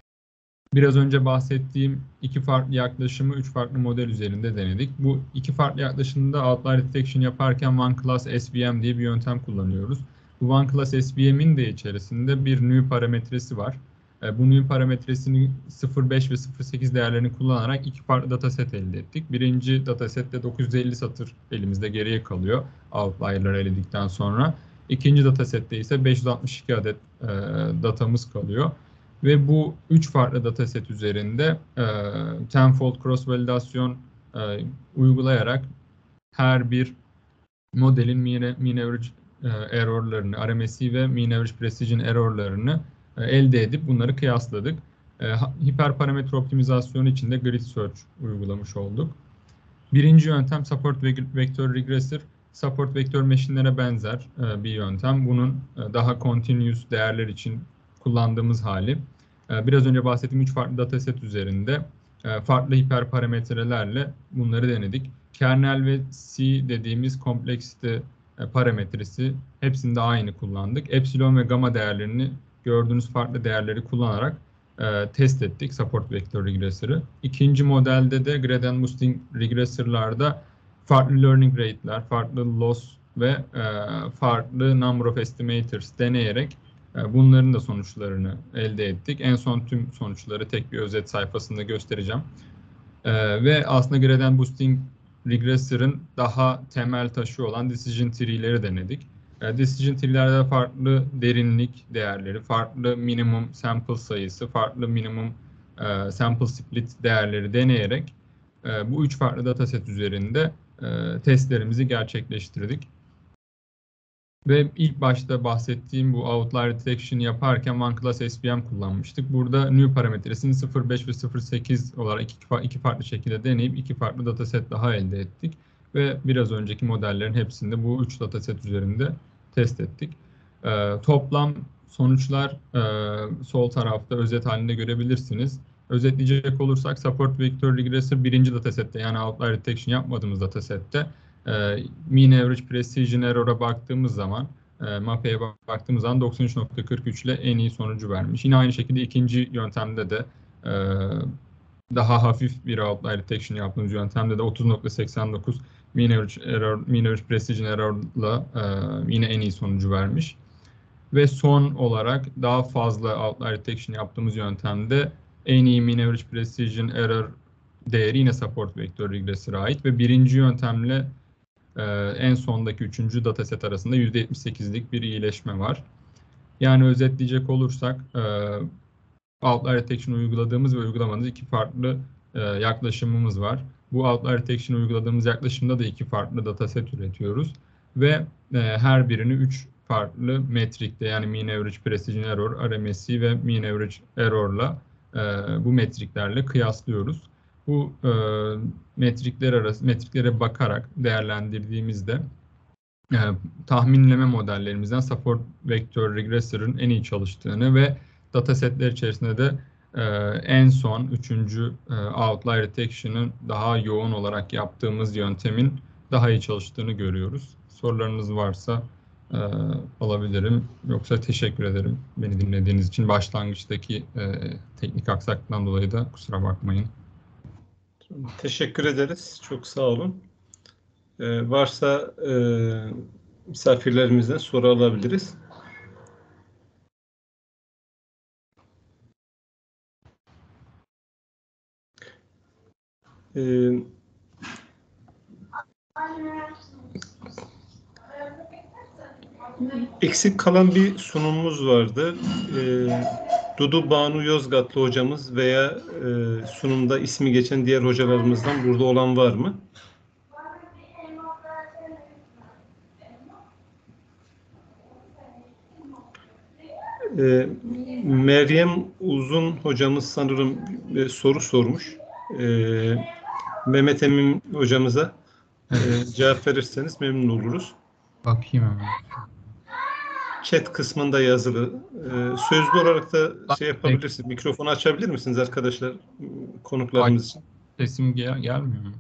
Biraz önce bahsettiğim iki farklı yaklaşımı 3 farklı model üzerinde denedik. Bu iki farklı yaklaşımda outlier detection yaparken One Class SVM diye bir yöntem kullanıyoruz. Bu One Class SVM'in de içerisinde bir new parametresi var. Bu new parametresini 0.5 ve 0.8 değerlerini kullanarak iki farklı dataset elde ettik. Birinci datasette 950 satır elimizde geriye kalıyor outlier'ları eledikten sonra. İkinci datasette ise 562 adet datamız kalıyor. Ve bu 3 farklı dataset üzerinde tenfold cross validasyon uygulayarak her bir modelin mean average errorlarını, RMSE ve mean average precision errorlarını elde edip bunları kıyasladık. Hiperparametre optimizasyonu için de grid search uygulamış olduk. Birinci yöntem support vector regressor. Support vektör machine'lere benzer bir yöntem. Bunun daha continuous değerler için kullandığımız hali. Biraz önce bahsettiğim 3 farklı dataset üzerinde farklı hiperparametrelerle bunları denedik. Kernel ve C dediğimiz kompleksite parametresi hepsinde aynı kullandık. Epsilon ve gamma değerlerini gördüğünüz farklı değerleri kullanarak test ettik support vektör regressor'ı. İkinci modelde de gradient boosting regressor'larda farklı learning rate'ler, farklı loss ve farklı number of estimators deneyerek bunların da sonuçlarını elde ettik. En son tüm sonuçları tek bir özet sayfasında göstereceğim. Ve aslında gradient boosting regressor'ın daha temel taşı olan decision tree'leri denedik. Decision tree'lerde farklı derinlik değerleri, farklı minimum sample sayısı, farklı minimum sample split değerleri deneyerek bu 3 farklı dataset üzerinde testlerimizi gerçekleştirdik. Ve ilk başta bahsettiğim bu outlier detection yaparken One Class SVM kullanmıştık. Burada new parametresini 0.5 ve 0.8 olarak iki farklı şekilde deneyip iki farklı dataset daha elde ettik. Ve biraz önceki modellerin hepsinde bu 3 dataset üzerinde test ettik. Toplam sonuçlar sol tarafta özet halinde görebilirsiniz. Özetleyecek olursak support vector regressor birinci datasette yani outlier detection yapmadığımız datasette mean average precision error'a baktığımız zaman MAPE'ye baktığımız zaman 93.43 ile en iyi sonucu vermiş. Yine aynı şekilde ikinci yöntemde de daha hafif bir outlier detection yaptığımız yöntemde de 30.89 mean average precision error'la yine en iyi sonucu vermiş. Ve son olarak daha fazla outlier detection yaptığımız yöntemde en iyi mean average precision error değeri yine support vector regressor'a ait ve birinci yöntemle en sondaki üçüncü dataset arasında %78'lik bir iyileşme var. Yani özetleyecek olursak outlier detection uyguladığımız ve uygulamadığımız iki farklı yaklaşımımız var. Bu outlier detection uyguladığımız yaklaşımda da iki farklı dataset üretiyoruz ve her birini 3 farklı metrikte yani mean average precision error, RMSE ve mean average error'la bu metriklerle kıyaslıyoruz. Bu metriklere bakarak değerlendirdiğimizde tahminleme modellerimizden support vector regressor'ın en iyi çalıştığını ve datasetler içerisinde de en son üçüncü outlier detection'ın daha yoğun olarak yaptığımız yöntemin daha iyi çalıştığını görüyoruz. Sorularınız varsa alabilirim. Yoksa teşekkür ederim beni dinlediğiniz için. Başlangıçtaki teknik aksaklıktan dolayı da kusura bakmayın. Teşekkür ederiz. Çok sağ olun. Varsa misafirlerimizden soru alabiliriz. Eksik kalan bir sunumumuz vardı. Dudu Banu Yozgatlı hocamız veya sunumda ismi geçen diğer hocalarımızdan burada olan var mı? Meryem Uzun hocamız sanırım soru sormuş. Mehmet Emin hocamıza cevap verirseniz memnun oluruz. Bakayım hemen. Chat kısmında yazılı. Sözlü olarak da şey yapabilirsiniz. Mikrofonu açabilir misiniz arkadaşlar konuklarımız için? Sesim gelmiyor mu?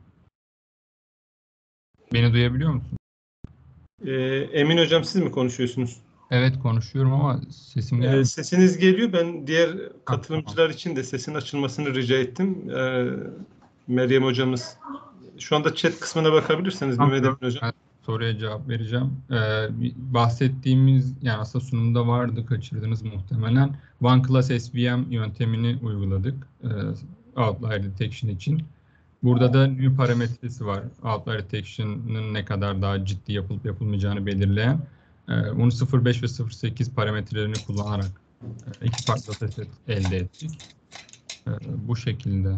Beni duyabiliyor musun? Emin hocam siz mi konuşuyorsunuz? Evet konuşuyorum ama sesim gelmiyor. Sesiniz geliyor. Ben diğer katılımcılar için de sesin açılmasını rica ettim. Meryem hocamız. Şu anda chat kısmına bakabilirseniz Mehmet Emin hocam. Soruya cevap vereceğim. Bahsettiğimiz, yani aslında sunumda vardı, kaçırdınız muhtemelen. One Class SVM yöntemini uyguladık Outlier Detection için. Burada da new parametresi var. Outlier Detection'ın ne kadar daha ciddi yapılıp yapılmayacağını belirleyen. Bunu 0.5 ve 0.8 parametrelerini kullanarak iki farklı dataset elde ettik. Bu şekilde.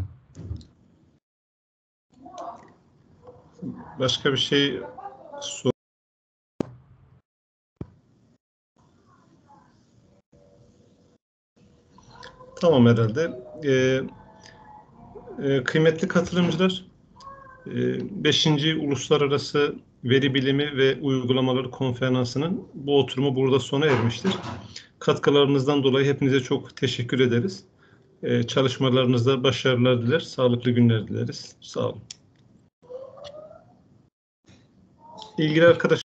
Başka bir şey sor. Tamam herhalde. Kıymetli katılımcılar, 5. Uluslararası Veri Bilimi ve Uygulamaları Konferansı'nın bu oturumu burada sona ermiştir. Katkılarınızdan dolayı hepinize çok teşekkür ederiz. Çalışmalarınızda başarılar diler, sağlıklı günler dileriz. Sağ olun. İlgili arkadaşlar